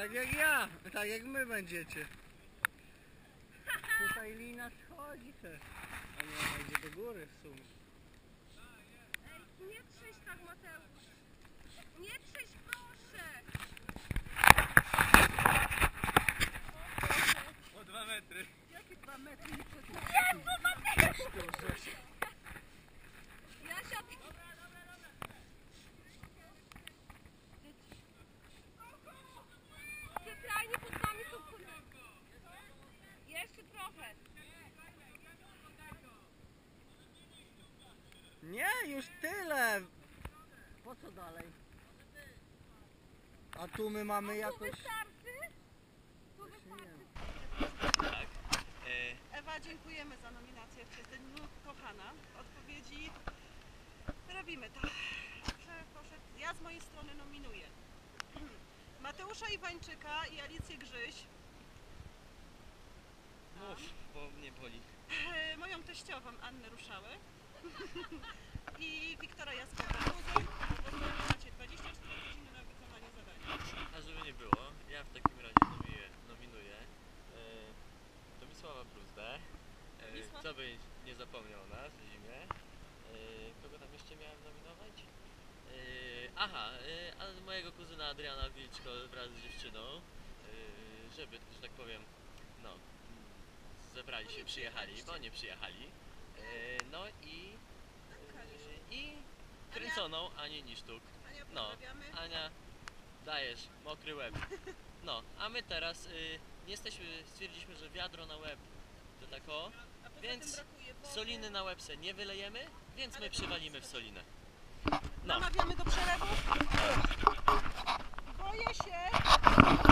Tak jak ja, tak jak my będziecie. Tutaj lina schodzi też, a nie, ona idzie do góry w sumie. Ej, nie trzyś tak, Mateusz. Nie trzyś, proszę. O 2 metry. Jakie 2 metry? Jezu, Mateusz! Jasia, ty... Centralnie pod nami są kurde. Jeszcze trochę. Nie, już tyle. Po co dalej? A tu my mamy jakoś... Wystarczy? Tu wystarczy. Tak. Ewa, dziękujemy za nominację w Czyż-e, kochana. Odpowiedzi robimy to. Proszę, ja z mojej strony nominuję Mateusza Iwańczyka i Alicję Grzyś. Mów, bo mnie boli. Moją teściową Annę Ruszały i Wiktora Jaskowa. Macie 24 godziny na wykonanie zadania. A żeby nie było, ja w takim razie nominuję Tomisława Bruzdę, co by nie zapomniał o nas w zimie. Kogo tam jeszcze miałem nominować? A mojego kuzyna Adriana Wilczko wraz z dziewczyną, żeby, że tak powiem, no, zebrali się, przyjechali, bo nie przyjechali. No i kręconą Anię Nisztuk. No, Ania, dajesz, mokry łeb. No, a my teraz stwierdziliśmy, że wiadro na łeb to tak o, więc soliny na łeb se nie wylejemy, więc my przywalimy w solinę. No. Namawiamy do przelewu. Boję się.